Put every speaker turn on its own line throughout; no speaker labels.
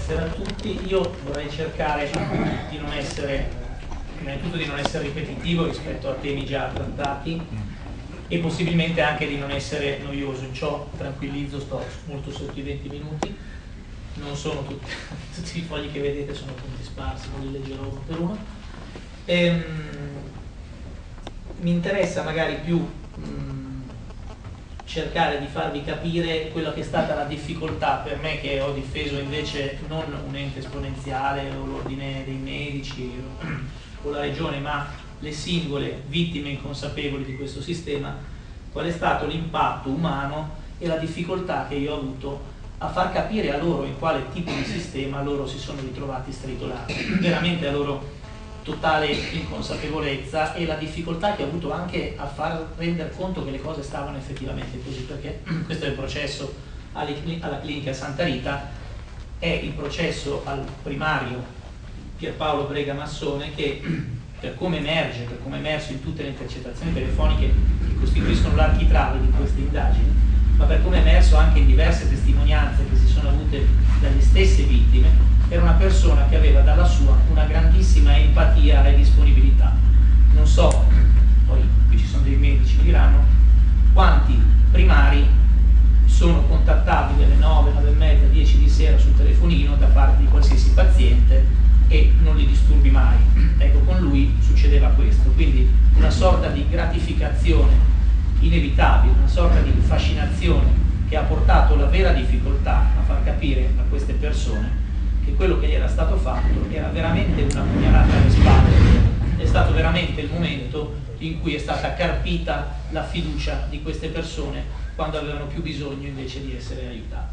buonasera a tutti. Io vorrei cercare di non essere, innanzitutto di non essere ripetitivo rispetto a temi già trattati e possibilmente anche di non essere noioso. In ciò tranquillizzo, sto molto sotto i 20 minuti, non sono tutti i fogli che vedete sono punti sparsi, non li leggerò uno per uno. Mi interessa magari più cercare di farvi capire quella che è stata la difficoltà per me, che ho difeso invece non un ente esponenziale o l'ordine dei medici o la regione, ma le singole vittime inconsapevoli di questo sistema, qual è stato l'impatto umano e la difficoltà che io ho avuto a far capire a loro in quale tipo di sistema loro si sono ritrovati stritolati, veramente a loro totale inconsapevolezza, e la difficoltà che ho avuto anche a far rendere conto che le cose stavano effettivamente così, perché questo è il processo alla clinica Santa Rita, è il processo al primario Pierpaolo Brega Massone, che per come emerge, per come è emerso in tutte le intercettazioni telefoniche che costituiscono l'architrave di queste indagini, ma per come è emerso anche in diverse testimonianze che si sono avute dalle stesse vittime, era una persona che aveva dalla sua una grandissima empatia e disponibilità. Non so, poi qui ci sono dei medici che diranno, quanti primari sono contattabili alle 9, 9 e mezza, 10 di sera sul telefonino da parte di qualsiasi paziente e non li disturbi mai. Ecco, con lui succedeva questo, quindi una sorta di gratificazione inevitabile, una sorta di fascinazione che ha portato la vera difficoltà a far capire a queste persone che quello che gli era stato fatto era veramente una pugnalata alle spalle. È stato veramente il momento in cui è stata carpita la fiducia di queste persone quando avevano più bisogno invece di essere aiutate.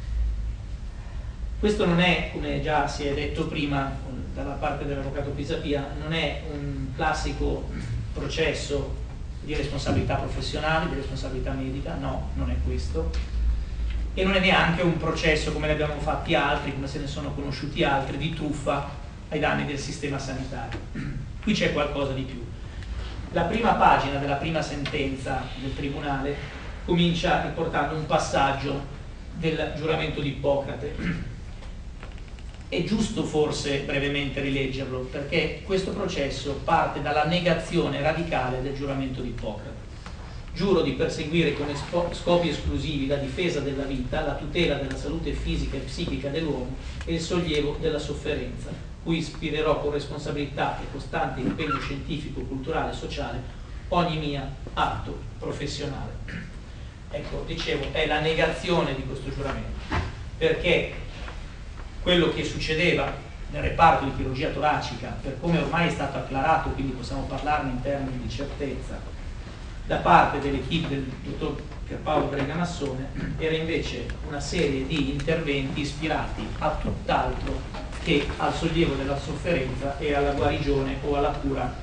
Questo non è, come già si è detto prima dalla parte dell'avvocato Pisapia, non è un classico processo di responsabilità professionale, di responsabilità medica, no, non è questo. E non è neanche un processo, come ne abbiamo fatti altri, come se ne sono conosciuti altri, di truffa ai danni del sistema sanitario. Qui c'è qualcosa di più. La prima pagina della prima sentenza del Tribunale comincia riportando un passaggio del giuramento di Ippocrate. È giusto forse brevemente rileggerlo, perché questo processo parte dalla negazione radicale del giuramento di Ippocrate. Giuro di perseguire come scopi esclusivi la difesa della vita, la tutela della salute fisica e psichica dell'uomo e il sollievo della sofferenza, cui ispirerò con responsabilità e costante impegno scientifico, culturale e sociale ogni mia atto professionale. Ecco, dicevo, è la negazione di questo giuramento, perché quello che succedeva nel reparto di chirurgia toracica, per come ormai è stato acclarato, quindi possiamo parlarne in termini di certezza, da parte dell'equipe del dottor Pierpaolo Brega Massone, era invece una serie di interventi ispirati a tutt'altro che al sollievo della sofferenza e alla guarigione o alla cura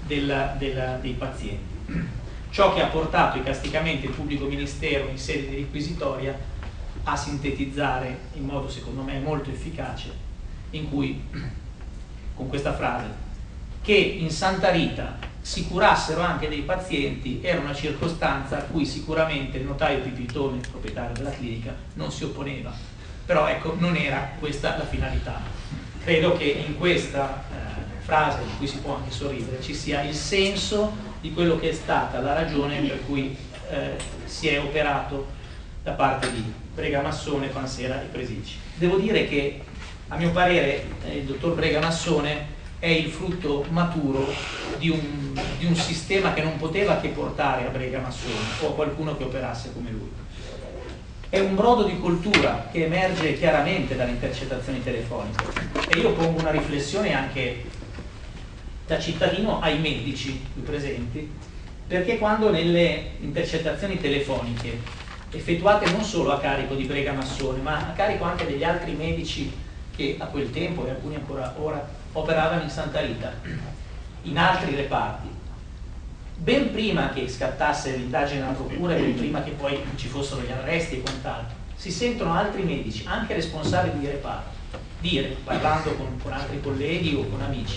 dei pazienti. Ciò che ha portato icasticamente il pubblico ministero in sede di requisitoria a sintetizzare in modo secondo me molto efficace, in cui con questa frase, che in Santa Rita si curassero anche dei pazienti era una circostanza a cui sicuramente il notaio Pipitone, proprietario della clinica, non si opponeva, però ecco, non era questa la finalità. Credo che in questa frase, di cui si può anche sorridere, ci sia il senso di quello che è stata la ragione per cui si è operato da parte di Brega Massone, Pansera e Presicci. Devo dire che a mio parere il dottor Brega Massone è il frutto maturo di un sistema che non poteva che portare a Brega Massone o a qualcuno che operasse come lui. È un brodo di cultura che emerge chiaramente dalle intercettazioni telefoniche, e io pongo una riflessione anche da cittadino ai medici qui presenti, perché quando nelle intercettazioni telefoniche effettuate non solo a carico di Brega Massone, ma a carico anche degli altri medici che a quel tempo e alcuni ancora ora operavano in Santa Rita, in altri reparti, ben prima che scattasse l'indagine della procura e ben prima che poi ci fossero gli arresti e quant'altro, si sentono altri medici, anche responsabili di reparto, dire, parlando con altri colleghi o con amici: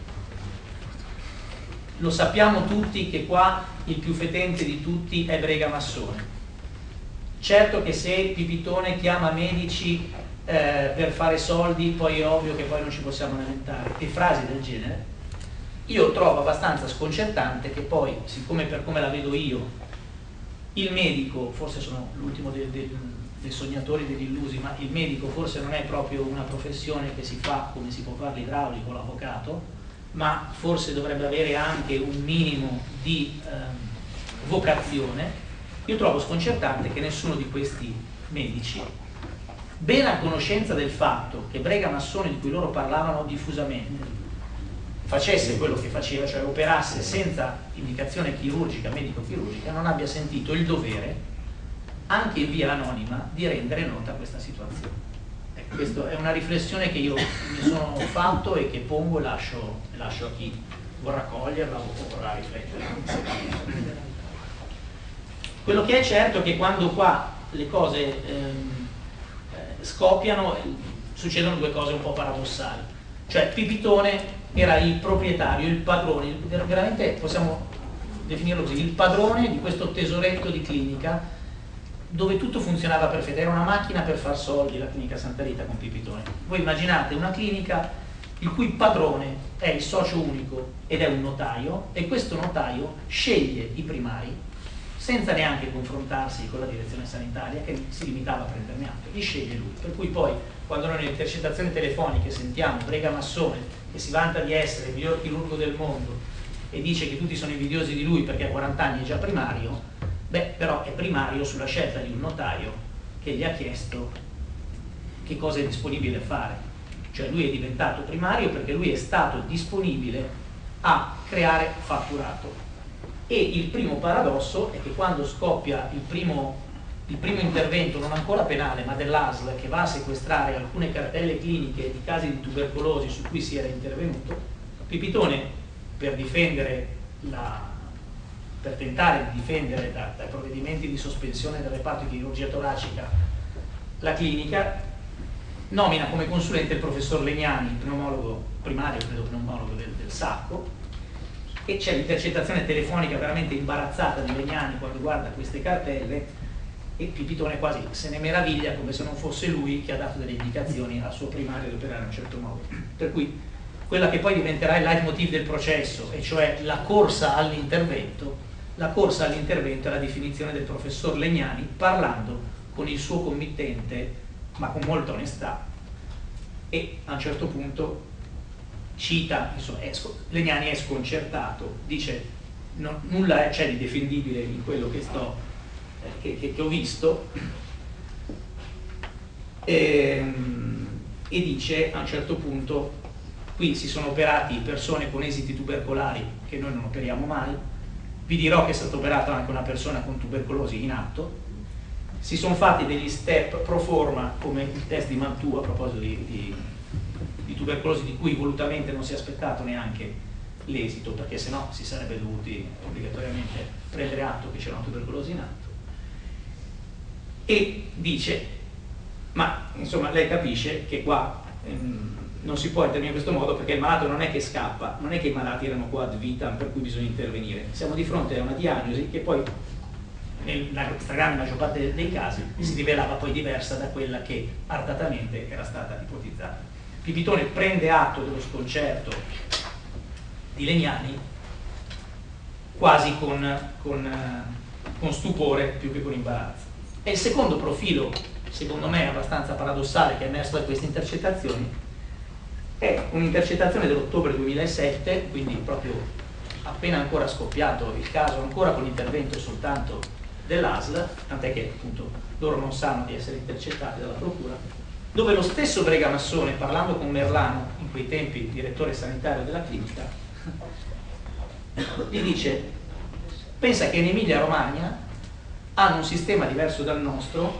lo sappiamo tutti che qua il più fetente di tutti è Brega Massone. Certo che se Pipitone chiama medici per fare soldi, poi è ovvio che poi non ci possiamo lamentare, e frasi del genere, io trovo abbastanza sconcertante che poi, siccome per come la vedo io, il medico, forse sono l'ultimo dei sognatori, degli illusi, ma il medico forse non è proprio una professione che si fa come si può fare l'idraulico o l'avvocato, ma forse dovrebbe avere anche un minimo di vocazione. Io trovo sconcertante che nessuno di questi medici, ben a conoscenza del fatto che Brega Massone, di cui loro parlavano diffusamente, facesse quello che faceva, cioè operasse senza indicazione chirurgica, medico-chirurgica, non abbia sentito il dovere, anche in via anonima, di rendere nota questa situazione. Ecco, questa è una riflessione che io mi sono fatto e che pongo e lascio a chi vorrà coglierla o vorrà riflettere. Quello che è certo è che quando qua le cose scoppiano, succedono due cose un po' paradossali. Cioè Pipitone era il proprietario, il padrone, veramente possiamo definirlo così, il padrone di questo tesoretto di clinica dove tutto funzionava perfetto, era una macchina per far soldi la clinica Santa Rita con Pipitone. Voi immaginate una clinica il cui padrone è il socio unico ed è un notaio, e questo notaio sceglie i primari senza neanche confrontarsi con la direzione sanitaria, che si limitava a prenderne atto, li sceglie lui. Per cui poi, quando noi nelle intercettazioni telefoniche sentiamo Brega Massone, che si vanta di essere il miglior chirurgo del mondo e dice che tutti sono invidiosi di lui perché a 40 anni è già primario, beh, però è primario sulla scelta di un notaio che gli ha chiesto che cosa è disponibile a fare. Cioè lui è diventato primario perché lui è stato disponibile a creare fatturato. E il primo paradosso è che quando scoppia il primo intervento, non ancora penale, ma dell'ASL, che va a sequestrare alcune cartelle cliniche di casi di tubercolosi su cui si era intervenuto, Pipitone, per tentare di difendere dai provvedimenti di sospensione del reparto di chirurgia toracica la clinica, nomina come consulente il professor Legnani, pneumologo primario, credo pneumologo del Sacco, e c'è l'intercettazione telefonica veramente imbarazzata di Legnani quando guarda queste cartelle, e Pipitone quasi se ne meraviglia come se non fosse lui che ha dato delle indicazioni al suo primario di operare in un certo modo. Per cui quella che poi diventerà il leitmotiv del processo, e cioè la corsa all'intervento è la definizione del professor Legnani parlando con il suo committente, ma con molta onestà, e a un certo punto cita, insomma, Legnani è sconcertato, dice nulla c'è di difendibile in quello che ho visto, e dice a un certo punto: qui si sono operati persone con esiti tubercolari che noi non operiamo mai, vi dirò che è stata operata anche una persona con tubercolosi in atto, si sono fatti degli step pro forma come il test di Mantoux a proposito di tubercolosi di cui volutamente non si è aspettato neanche l'esito, perché sennò si sarebbe dovuti obbligatoriamente prendere atto che c'era una tubercolosi in atto, e dice: ma insomma lei capisce che qua non si può intervenire in questo modo, perché il malato non è che scappa, non è che i malati erano qua ad vitam per cui bisogna intervenire, siamo di fronte a una diagnosi che poi nella stragrande maggior parte dei casi si rivelava poi diversa da quella che artatamente era stata ipotizzata. Pipitone prende atto dello sconcerto di Legnani quasi con stupore più che con imbarazzo. E il secondo profilo, secondo me abbastanza paradossale, che è emerso da queste intercettazioni è un'intercettazione dell'ottobre 2007, quindi proprio appena ancora scoppiato il caso, ancora con l'intervento soltanto dell'ASL, tant'è che appunto loro non sanno di essere intercettati dalla procura, dove lo stesso Brega Massone, parlando con Merlano, in quei tempi direttore sanitario della clinica, gli dice: pensa che in Emilia Romagna hanno un sistema diverso dal nostro,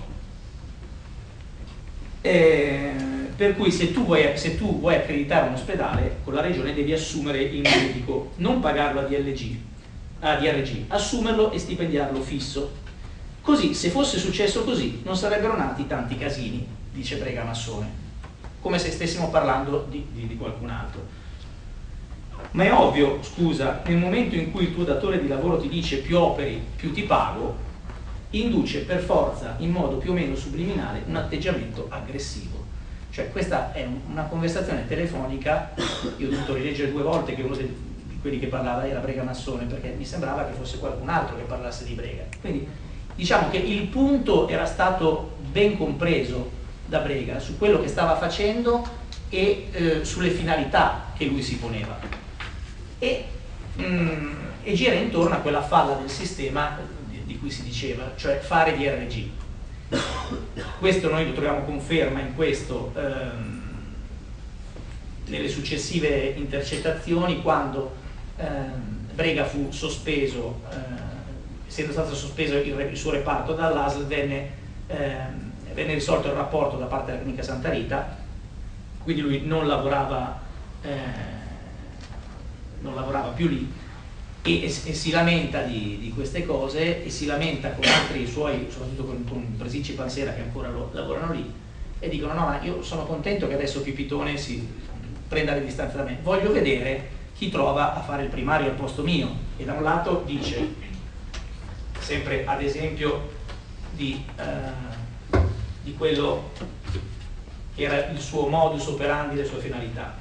per cui se tu vuoi accreditare un ospedale con la regione devi assumere il medico, non pagarlo a DRG, assumerlo e stipendiarlo fisso. Così, se fosse successo così, non sarebbero nati tanti casini, dice Brega Massone, come se stessimo parlando di qualcun altro. Ma è ovvio, scusa, nel momento in cui il tuo datore di lavoro ti dice più operi, più ti pago, induce per forza, in modo più o meno subliminale, un atteggiamento aggressivo. Cioè questa è una conversazione telefonica, io ho dovuto rileggere 2 volte che uno di quelli che parlava era Brega Massone, perché mi sembrava che fosse qualcun altro che parlasse di Brega. Quindi diciamo che il punto era stato ben compreso da Brega su quello che stava facendo e sulle finalità che lui si poneva. E gira intorno a quella falla del sistema di cui si diceva, cioè fare DRG. Questo noi lo troviamo conferma in questo nelle successive intercettazioni, quando Brega fu sospeso, essendo stato sospeso il suo reparto dall'ASL, venne risolto il rapporto da parte della clinica Santa Rita, quindi lui non lavorava più lì, e si lamenta di queste cose, e si lamenta con altri suoi, soprattutto con Presicci e Pansera, che ancora lavorano lì, e dicono: no, ma io sono contento che adesso Pipitone si prenda le distanze da me, voglio vedere chi trova a fare il primario al posto mio. E da un lato dice, sempre ad esempio di quello che era il suo modus operandi, le sue finalità,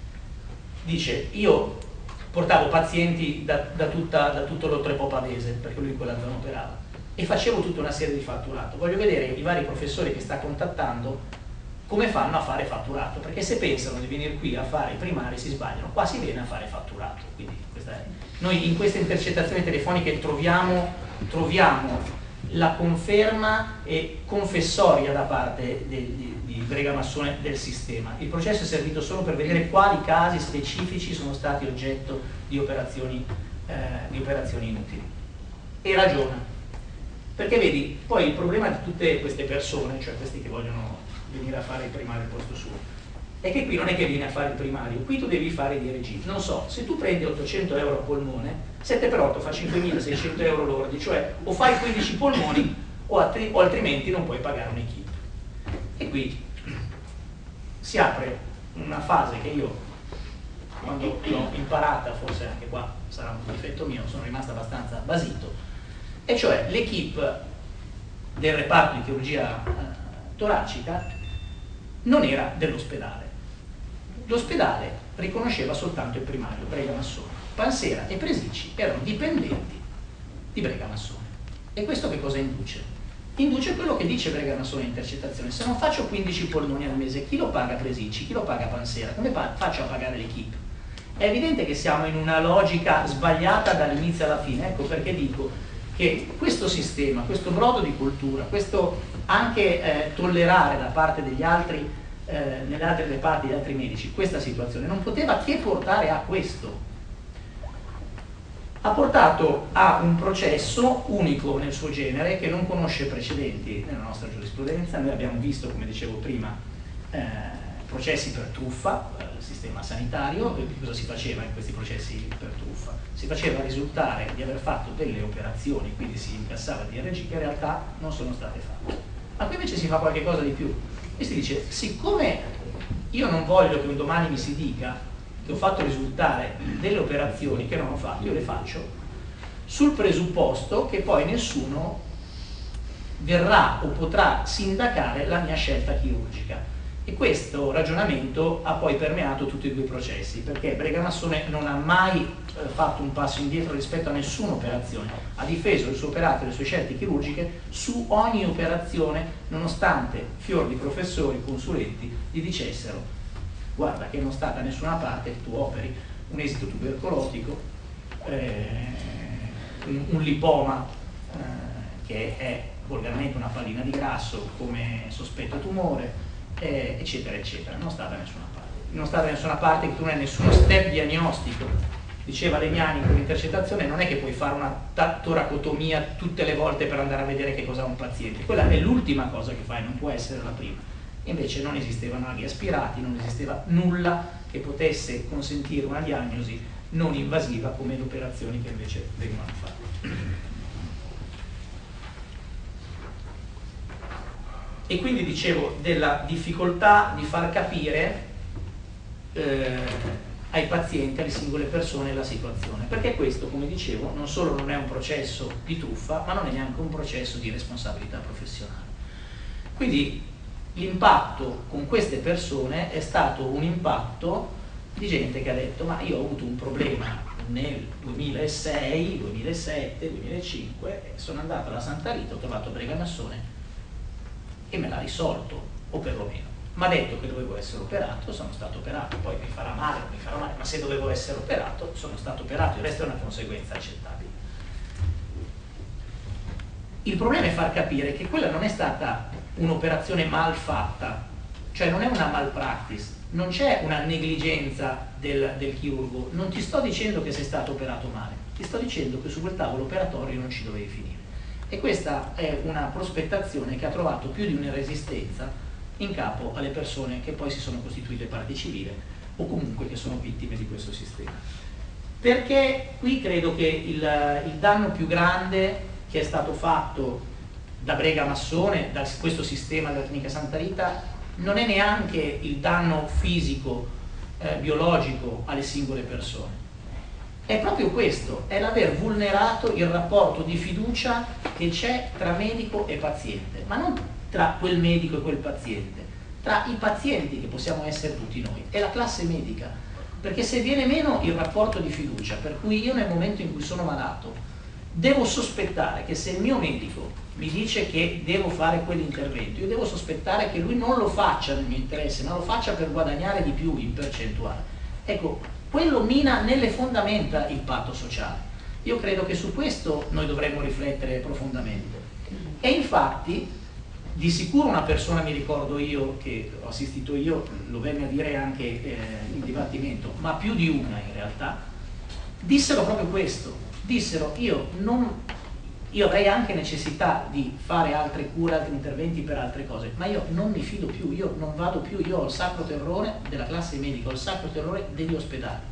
dice: io portavo pazienti da tutto l'Oltrepo Pavese, perché lui in quella zona operava, e facevo tutta una serie di fatturato. Voglio vedere i vari professori che sta contattando come fanno a fare fatturato, perché se pensano di venire qui a fare i primari si sbagliano, qua si viene a fare fatturato. Quindi noi in queste intercettazioni telefoniche troviamo la conferma e confessoria da parte di Brega Massone del sistema. Il processo è servito solo per vedere quali casi specifici sono stati oggetto di operazioni inutili. E ragiona, perché vedi, poi il problema di tutte queste persone, cioè questi che vogliono venire a fare il primario al posto suo, è che qui non è che vieni a fare il primario, qui tu devi fare il DRG. Non so, se tu prendi 800 euro a polmone, 7 per 8 fa 5.600 euro lordi, cioè o fai 15 polmoni o altrimenti non puoi pagare un'equipe. E qui si apre una fase che io, quando l'ho imparata, forse anche qua sarà un difetto mio, sono rimasto abbastanza basito, e cioè l'equipe del reparto di chirurgia toracica non era dell'ospedale. L'ospedale riconosceva soltanto il primario, Brega Massone. Pansera e Presicci erano dipendenti di Brega Massone. E questo che cosa induce? Induce quello che dice Brega Massone in intercettazione: se non faccio 15 polmoni al mese, chi lo paga Presicci? Chi lo paga Pansera? Come faccio a pagare l'equipe? È evidente che siamo in una logica sbagliata dall'inizio alla fine. Ecco perché dico che questo sistema, questo brodo di cultura, questo anche tollerare da parte degli altri, nelle altre reparti degli altri medici, questa situazione non poteva che portare a questo. Ha portato a un processo unico nel suo genere, che non conosce precedenti nella nostra giurisprudenza. Noi abbiamo visto, come dicevo prima, processi per truffa, il sistema sanitario. E cosa si faceva in questi processi per truffa? Si faceva risultare di aver fatto delle operazioni, quindi si incassava DRG che in realtà non sono state fatte. Ma qui invece si fa qualche cosa di più, e si dice: siccome io non voglio che un domani mi si dica che ho fatto risultare delle operazioni che non ho fatto, io le faccio sul presupposto che poi nessuno verrà o potrà sindacare la mia scelta chirurgica. E questo ragionamento ha poi permeato tutti e due i processi, perché Brega Massone non ha mai fatto un passo indietro rispetto a nessuna operazione, ha difeso il suo operato e le sue scelte chirurgiche su ogni operazione, nonostante fior di professori, consulenti gli dicessero: guarda che non sta da nessuna parte, tu operi un esito tubercolotico, un lipoma che è volgarmente una pallina di grasso come sospetto tumore, eccetera eccetera. Non sta da nessuna parte, non sta da nessuna parte, che tu non hai nessuno step diagnostico. Diceva Legnani in quell'intercettazione: non è che puoi fare una toracotomia tutte le volte per andare a vedere che cosa ha un paziente, quella è l'ultima cosa che fai, non può essere la prima. Invece non esistevano aghi aspirati, non esisteva nulla che potesse consentire una diagnosi non invasiva come le operazioni che invece vengono fatte. E quindi dicevo della difficoltà di far capire ai pazienti, alle singole persone, la situazione, perché questo, come dicevo, non solo non è un processo di truffa, ma non è neanche un processo di responsabilità professionale. Quindi l'impatto con queste persone è stato un impatto di gente che ha detto: ma io ho avuto un problema nel 2006, 2007, 2005 e sono andato alla Santa Rita, ho trovato Brega Massone e me l'ha risolto, o perlomeno mi ha detto che dovevo essere operato, sono stato operato, poi mi farà male, non mi farà male, ma se dovevo essere operato sono stato operato, il resto è una conseguenza accettabile. Il problema è far capire che quella non è stata un'operazione mal fatta, cioè non è una malpractice, non c'è una negligenza del chirurgo, non ti sto dicendo che sei stato operato male, ti sto dicendo che su quel tavolo operatorio non ci dovevi finire. E questa è una prospettazione che ha trovato più di una resistenza in capo alle persone che poi si sono costituite parte civile o comunque che sono vittime di questo sistema. Perché qui credo che il danno più grande che è stato fatto da Brega Massone, da questo sistema della Clinica Santa Rita, non è neanche il danno fisico, biologico alle singole persone. È proprio questo, è l'aver vulnerato il rapporto di fiducia che c'è tra medico e paziente, ma non tra quel medico e quel paziente, tra i pazienti che possiamo essere tutti noi e la classe medica, perché se viene meno il rapporto di fiducia, per cui io nel momento in cui sono malato devo sospettare che se il mio medico mi dice che devo fare quell'intervento, io devo sospettare che lui non lo faccia nel mio interesse, ma lo faccia per guadagnare di più in percentuale. Ecco, quello mina nelle fondamenta il patto sociale. Io credo che su questo noi dovremmo riflettere profondamente. E infatti, di sicuro una persona, mi ricordo io, che ho assistito io, lo venne a dire anche in dibattimento, ma più di una in realtà, dissero proprio questo, dissero io avrei anche necessità di fare altre cure, altri interventi per altre cose, ma io non mi fido più, io non vado più, io ho il sacro terrore della classe medica, ho il sacro terrore degli ospedali.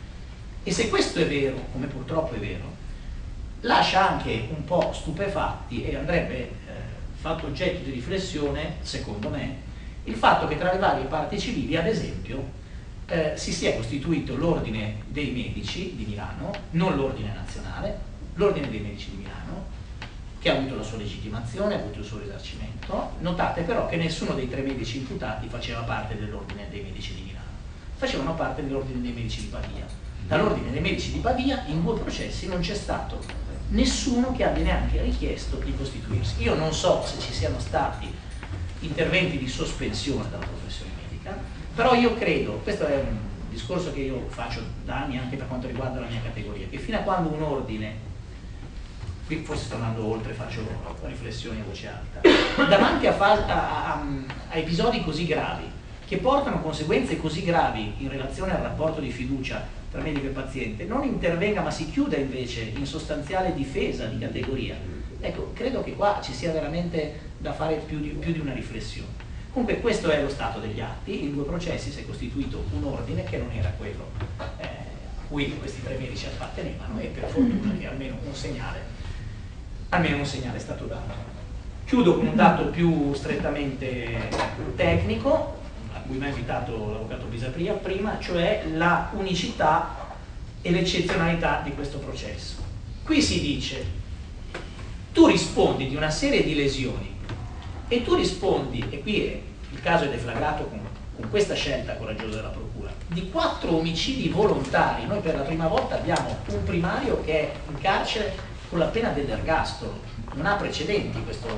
E se questo è vero, come purtroppo è vero, lascia anche un po' stupefatti e andrebbe fatto oggetto di riflessione, secondo me, il fatto che tra le varie parti civili, ad esempio, si sia costituito l'Ordine dei Medici di Milano, non l'Ordine Nazionale, l'Ordine dei Medici di Milano, che ha avuto la sua legittimazione, ha avuto il suo risarcimento. Notate però che nessuno dei 3 medici imputati faceva parte dell'Ordine dei Medici di Milano, facevano parte dell'Ordine dei Medici di Pavia. Dall'Ordine dei Medici di Pavia in 2 processi non c'è stato nessuno che abbia neanche richiesto di costituirsi. Io non so se ci siano stati interventi di sospensione della professione medica, però io credo, questo è un discorso che io faccio da anni anche per quanto riguarda la mia categoria, che fino a quando un ordine, qui forse sto andando oltre, faccio riflessioni a voce alta, davanti a episodi così gravi, che portano conseguenze così gravi in relazione al rapporto di fiducia tra medico e paziente, non intervenga ma si chiuda invece in sostanziale difesa di categoria. Ecco, credo che qua ci sia veramente da fare più di una riflessione. Comunque questo è lo stato degli atti, in 2 processi si è costituito un ordine che non era quello a cui questi 3 medici appartenevano e per fortuna che almeno un segnale è stato dato. Chiudo con un dato più strettamente tecnico, a cui mi ha invitato l'avvocato Pisapia prima, cioè la unicità e l'eccezionalità di questo processo. Qui si dice, tu rispondi di una serie di lesioni e tu rispondi, e qui il caso è deflagrato con questa scelta coraggiosa della Procura, di 4 omicidi volontari. Noi per la prima volta abbiamo un primario che è in carcere con la pena dell'ergastolo, non ha precedenti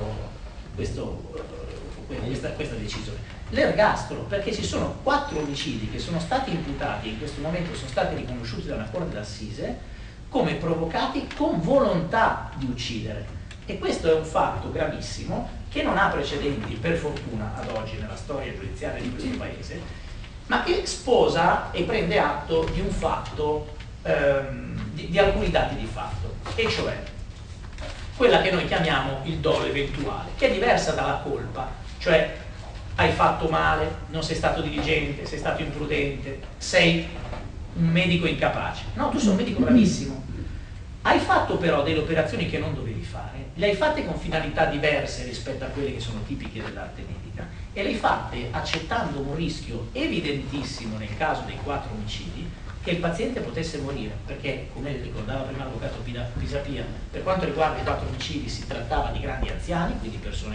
questa decisione. L'ergastolo, perché ci sono 4 omicidi che sono stati imputati e in questo momento sono stati riconosciuti da una corte d'assise come provocati con volontà di uccidere, e questo è un fatto gravissimo che non ha precedenti per fortuna ad oggi nella storia giudiziaria di questo paese, ma che sposa e prende atto di un fatto, di alcuni dati di fatto, e cioè quella che noi chiamiamo il dolo eventuale, che è diversa dalla colpa, cioè hai fatto male, non sei stato diligente, sei stato imprudente, sei un medico incapace. No, tu sei un medico bravissimo. Hai fatto però delle operazioni che non dovevi fare, le hai fatte con finalità diverse rispetto a quelle che sono tipiche dell'arte medica e le hai fatte accettando un rischio evidentissimo nel caso dei 4 omicidi che il paziente potesse morire, perché come ricordava prima l'avvocato Pisapia, per quanto riguarda i 4 omicidi si trattava di grandi anziani, quindi persone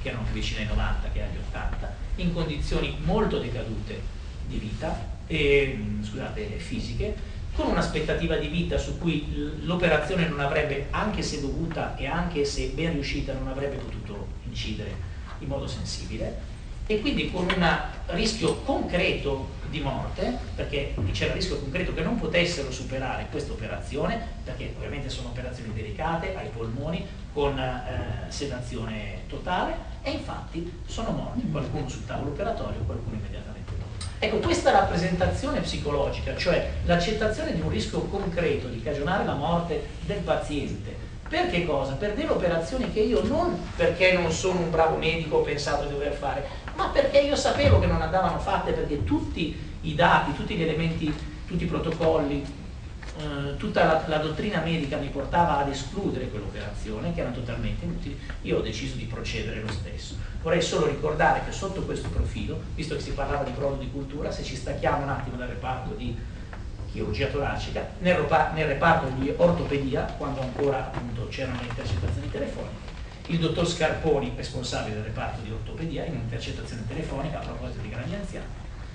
che erano più vicine ai 90 che agli 80, in condizioni molto decadute di vita, scusate, fisiche, con un'aspettativa di vita su cui l'operazione non avrebbe, anche se dovuta e anche se ben riuscita, non avrebbe potuto incidere in modo sensibile, e quindi con un rischio concreto di morte, perché c'era il rischio concreto che non potessero superare questa operazione, perché ovviamente sono operazioni delicate ai polmoni, con sedazione totale, e infatti sono morti, qualcuno sul tavolo operatorio, qualcuno immediatamente dopo. Ecco, questa rappresentazione psicologica, cioè l'accettazione di un rischio concreto di cagionare la morte del paziente, per che cosa? Per delle operazioni che io, non perché non sono un bravo medico, ho pensato di dover fare, ma perché io sapevo che non andavano fatte, perché tutti i dati, tutti gli elementi, tutti i protocolli, tutta la dottrina medica mi portava ad escludere quell'operazione, che era totalmente inutile. Io ho deciso di procedere lo stesso. Vorrei solo ricordare che sotto questo profilo, visto che si parlava di brodo di cultura, se ci stacchiamo un attimo dal reparto di chirurgia toracica, nel reparto di ortopedia, quando ancora appunto c'erano le intercettazioni telefoniche, il dottor Scarponi, responsabile del reparto di ortopedia, in un'intercettazione telefonica a proposito di grandi anziani,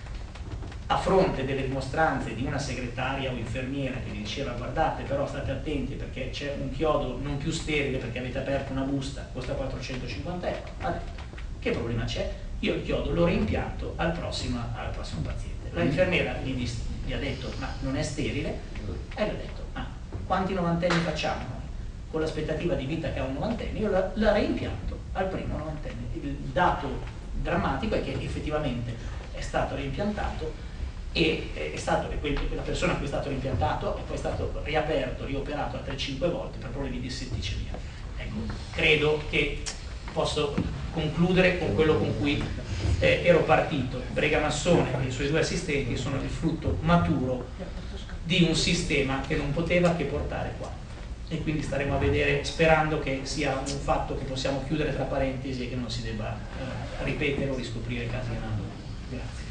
a fronte delle dimostranze di una segretaria o infermiera che gli diceva: guardate, però state attenti perché c'è un chiodo non più sterile perché avete aperto una busta, costa 450 euro, ha detto: che problema c'è? Io il chiodo lo reimpianto al prossimo paziente. L'infermiera gli ha detto: ma non è sterile? E gli ha detto: ma quanti novantenni facciamo noi? Con l'aspettativa di vita che ha un novantenne, io la reimpianto al primo novantenne. Il dato drammatico è che effettivamente è stato reimpiantato, e la persona a cui è stato reimpiantato è poi stato riaperto, rioperato altre 5 volte per problemi di setticemia. Ecco, credo che posso concludere con quello con cui ero partito. Bregamassone e i suoi 2 assistenti sono il frutto maturo di un sistema che non poteva che portare qua, e quindi staremo a vedere, sperando che sia un fatto che possiamo chiudere tra parentesi e che non si debba ripetere o riscoprire casi analogi. Grazie.